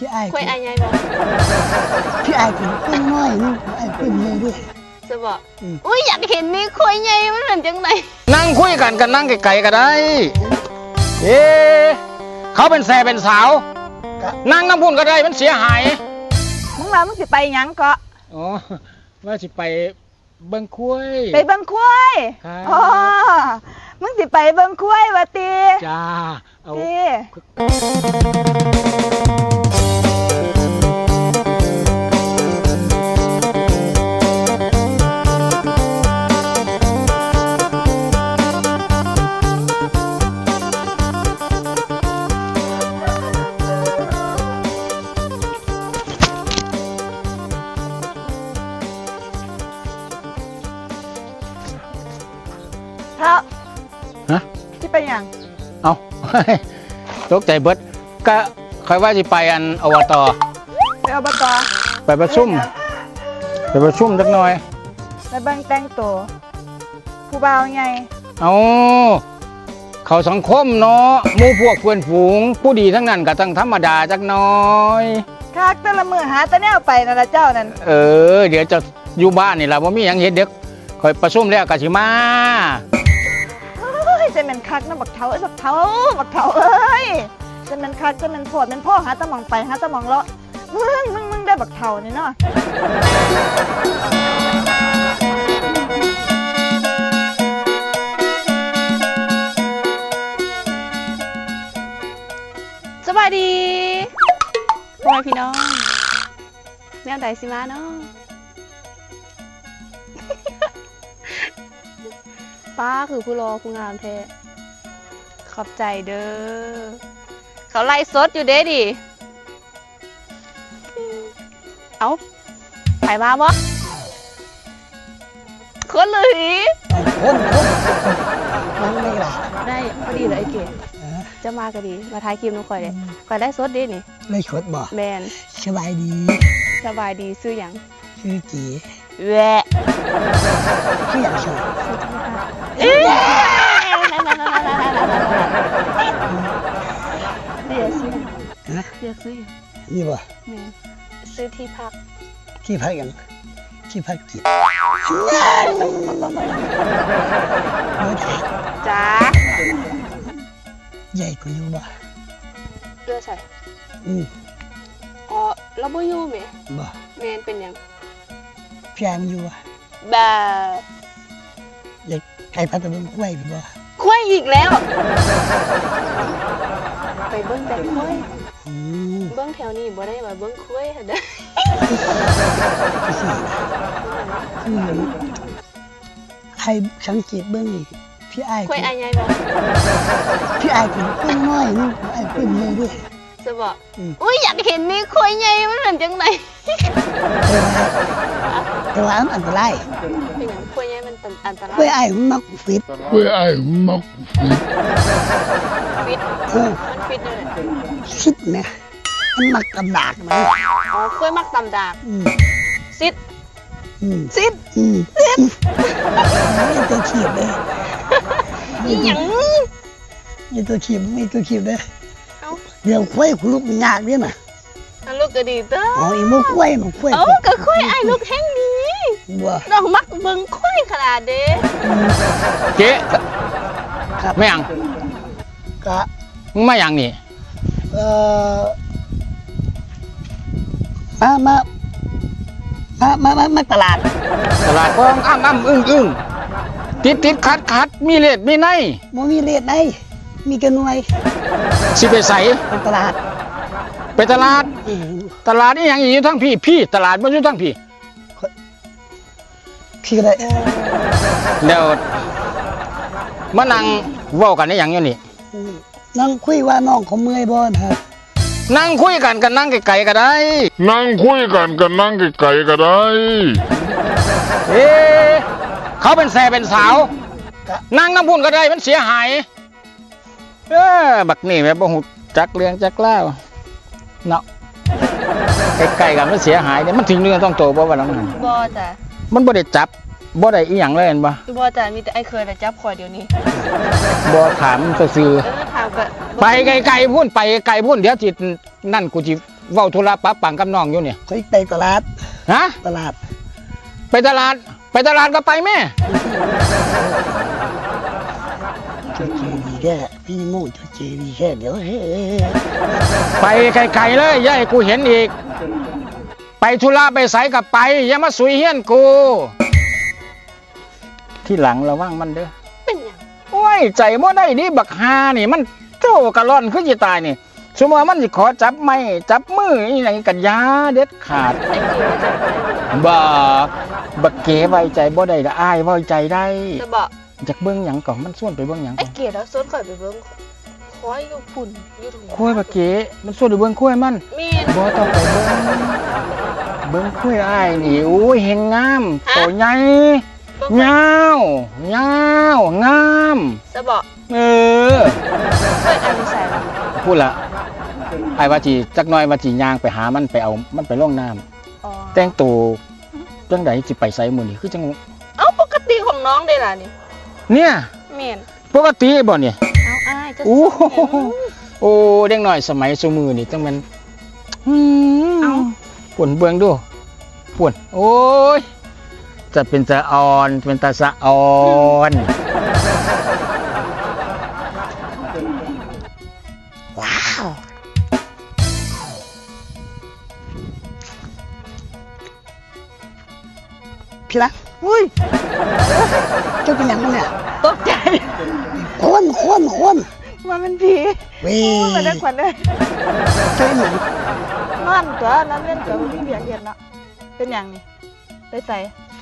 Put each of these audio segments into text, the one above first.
พี่ไอ้คุยไอ้ยังบอกพี่ไอ้เป็นคนน้อยนี่ไอ้เป็นเลยด้วยจะบอกอุ้ยอยากเห็นนี่คุยไงมันเป็นจังไหนนั่งคุยกันนั่งไกลๆก็ได้เขาเป็นแซ่เป็นสาวนั่งน้ำพุ่นก็ได้มันเสียหายมึงว่ามึงสิไปยังเกาะอ๋อว่าสิไปเบิ่งคุ้ยไปเบิ่งคุ้ยอ๋อมึงสิไปเบิ่งคุ้ยวะตีจ้าเอาฮะที่ไปยังเอาตกใจเบิดก็คอยว่าจะไปอันอบตไปอบตไปประชุมสักหน่อยไปเบิ่งแต่งตัวผู้บ่าวไงเอาเขาสังคมเนาะหมู่พวกเพื่อนฝูงผู้ดีทั้งนั้นก็ทั้งธรรมดาจักหน่อยคักแต่ละมือหาแต่แนวไปนั่นละเจ้านั่นเดี๋ยวจะอยู่บ้านนี่ล่ะบ่มีหยังเฮ็ดเด็กคอยประชุมแล้วก็สิมาจะเป็นคักนะบักเถาเอ้ยจะเป็นคักจะเป็นโผดเป็นพ่อหาตะมองไปหาตะมองเลาะมึงได้บักเถานี่เนาะสวัสดีพ่อแม่พี่น้องแนวใดสิมาเนาะป้าคือผู้รอผู้งามแท้ขอบใจเด้อเขาไล่สดอยู่เด้ดิเอาไปมาบ่คนเลยคนนั่งไม่หลับได้พอดีเลยไอ้เก๋จะมาก็ดีมาถ่ายคลิปน้องคอยเลยคอยได้สดดินี่ไม่สดบ่แมนสบายดีซื้ออย่างชื่อจีแวะชื่ออย่างชอบเดี๋ยวซื้อนี่บ่ซื้อที่พักอย่างที่พักกินจ้าใหญ่กว่าอยู่บ่เลือใส่อ๋อแล้วบ่อยู่ไหมบ่แมนเป็นยังแพงอยู่บ่อยากใครพัดตะเบิ้งคุ้ยบ่คุ้ยอีกแล้วไปเบิ้งแต่คุ้ยเบิ้งแถวนี้บ่ได้มาเบิ้งคุ้ยเด้อใครสังเกตเบิ้งนี่พี่ไอ้คุ้ยไอ้ใหญ่บ่พี่ไอ้เป็นคนน้อยนี่ไอ้เป็นเลยด้วยจะบอกอุ้ยอยากเห็นนี่คุ้ยใหญ่มันเป็นจังไหนแต่ว่ามันอันตรายเป็นอย่างคุ้ยใหญ่มันอันตรายคุ้ยไอ้มันมักฟิตฟิตมันฟิตเลยซิดนะมันมักตำดากมั้ยอ๋อคุ้ยมักตำดากซิดไม่ตัวขีบเลยอย่างไม่ตัวขีบเลยเดี๋ยวคุ้ยคุณลูกยากเนี่ยนะลูกก็ดีเต้ออ๋ออีมุกคุ้ยก็คุ้ยไอ้ลูกแห้งดีดอกมักเบิ่งคุ้ยขนาดเด้เจ๊ไม่ยังก็มึงมาอย่างนี่มาตลาดก็อ้ำอึ้งติดคัดมีเลดมีในบ่มีเลดในมีกระหน่วยสิไปใส่ตลาดนี่ยังอยู่ทั้งพี่ตลาดมันอยู่ทั้งพี่ก็ได้เดี๋ยวมานั่งเว้ากันได้อย่างนี้นั่งคุยว่าน้องเขาเมื่อยบ่ครับนั่งคุยกันนั่งไกลๆก็ได้เขาเป็นแซ่เป็นสาวนั่งน้ำพุ่นก็ได้มันเสียหายบักนี่แบบบ่หูจักเรื่องจักเล่าเนาะไกลๆกันมันเสียหายเนี่ยมันถึงเรื่องต้องโตบ่ว่าแล้วบ่จ้ะมันบ่ได้จับบ่ได้อีหยังเลยเห็นบ่บ่จ้ะมีแต่ไอ้เคยแต่จับข่อยเดี๋ยวนี้บ่ถามซื่อไปไกลๆพุ่นเดี๋ยวจิตนั่นกูจิเว้าธุระปะปังกับน้องอยู่เนี่ยคอยไปตลาดฮะตลาดไปตลาดก็ไปแม่เจ้าเจดีแค่พี่โม่เจ้าเจดีแค่เดี๋ยวเฮ้ไปไกลๆเลยอย่าให้กูเห็นอีก ไปธุระไปไสกับไปอย่ามาสุยเฮียนกู ที่หลังระวังมันเด้อเป็นหยังโอ้ยใจบ่ได้นี่บักฮานี่มันโจกะล่อนคือสิตายนี่สมมุติว่ามันสิขอจับไม้จับมืออีหยังกันยาเด็ดขาดไอ้เก๋จะไปบักเก๋ไว้ใจบ่ได้ละอ้ายไว้ใจได้จะบอกจากเบิ่งหยังก่อนมันส่วนไปเบิ่งหยังไอ้ก่อนเก๋แล้วส้นข่อยไปเบิ้งคอยอยู่พุ่นอยู่ตรงคุยบักเก๋มันส่วนไปเบิ่งคุยมันเมียนบ่ต้องไปเบิ่งคุยอ้ายนี่โอ้ยเห็นงามโตใหญ่ยาวยาวงามจะบอกเออเฮ้ยอันนี้ใส่ละพูดละไอ้ว่าจีจักหน้อยว่าจีย่างไปหามันไปเอามันไปล่องน้ำอ๋อแต่งตัวจังไดจิไปไสมื้อนี้คือจังเอ้าปกติของน้องได้ล่ะนี่เนี่ยเมียนปกติบ่เนี่ยเอาอ้ายก็โอ้ส้นโหโอ้เด็กน้อยสมัยซุมื้อนี่จังแม่นปวดเบิ่งดูปวดโอ้ยจะเป็นตาอ่อนเป็นตาสะอ่อนว้าวพี่ละอุ้ยเจ้าเป็นหยังเนี่ยตกใจคนว่ามันผีเว้โอ้มาได้ขวัญเลยเจ้าเป็นหยังนอนตัวนั้นเล่นตัวมันเบียงเย็นเนาะเป็นอย่างนี้ไปใส่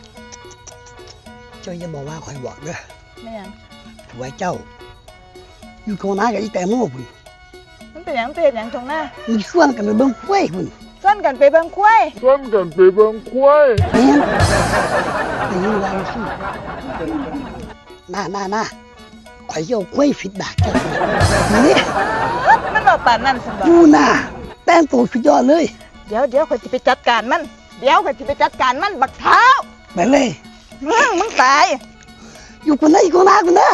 เจ้าอย่าบอกว่าคอยบอกเด้อไม่อย่างผัวเจ้า อยู่โคนากับอีแต่โม่พุ่นมันเป็นอย่างเป็นอย่างตรงหน้ามีส่วนกันไปเบิ่งกล้วยพุ่นซ่อนกันไปเบิ่งควายแม่นได้ยินว่าสิน่าข่อยสิเอากล้วยฟิดดากเจ้านี่มันบอกป่านนั่นสิบ่ดูน่ะแต่งตัวสุดยอดเลยเดี๋ยวข่อยจะไปจัดการมันบักเท้าไปเลยมึงตายอยู่คนไหนอยู่คนหน้าคนนั้น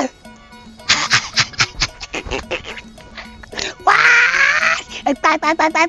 ว้ายไอ้ตาย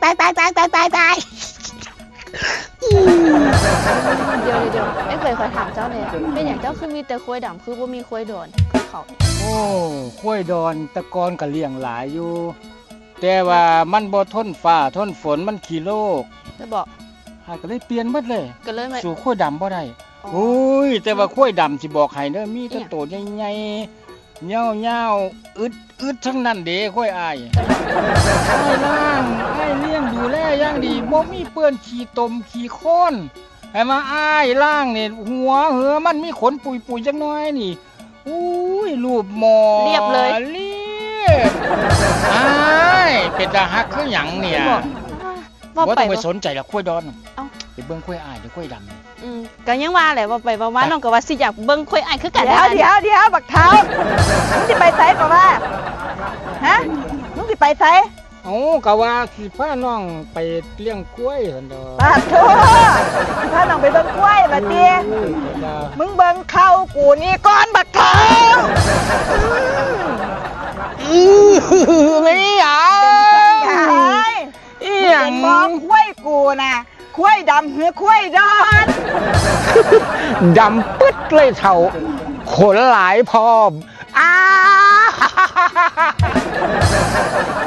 อืมเดี๋ยวไอ้เคยถามเจ้าเนี่ยเป็นอย่างเจ้าคือมีแต่ควายดำคือว่ามีควายดอนคือเขาเนี่ยโอ้ข้วยดอนตะกอนก็เลี้ยงหลายอยู่ แต่ว่ามันบ่ทนฟ้าทนฝนมันขี้โรคจะบอกหาก็เลยเปลี่ยนหมดเลยก็เลยมาสู่ข้วยดำบ่ได้อ๋อโอ้ยแต่ว่าข้วยดำสิบอกให้เด้อมีแต่อิหยังโตใหญ่ๆเหี่ยวๆอึดทั้งนั้นเด้ข้วยอ้ายอ้ายล้างอ้ายเลี้ยงดูแลอย่างดีบ่มีเปื้อนขี้ตมขี้โคลนให้มาอ้ายล้างนี่หัวเหอมันมีขนปุยๆจักหน่อยนี่อุ้ยรูปหมอเรียบเลยเรียบอ้ายเป็นตาฮักคือหยังเนี่ยว่าบ่ไปต้องไปบ่สนใจหรอกข้วยดอนเอ้าไปเบิ่งข้วยอ้ายเดี๋ยวข้วยดำก็ยังว่าแหละว่าไปว่าน้องก็ว่าสิอยากเบิ่งควายอ้ายคือกันเดี๋ยวบักเท้ามึงสิไปไสก่อนว่าฮะมึงสิไปไสเอ้าก็ว่าสิพาน้องไปเลี้ยงกล้วยซั่นดอกปาดโถถ้าน้องไปเบิ่งควายบัดนี้ มึงเบิ่งเข้ากูนี่ก่อนบักเท้าไม่หยังยายอีหยังมองควายกูน่ะควายดำหรือควายดอนดำปึ๊ดเลยเท่าขนหลายพร้อมอ้า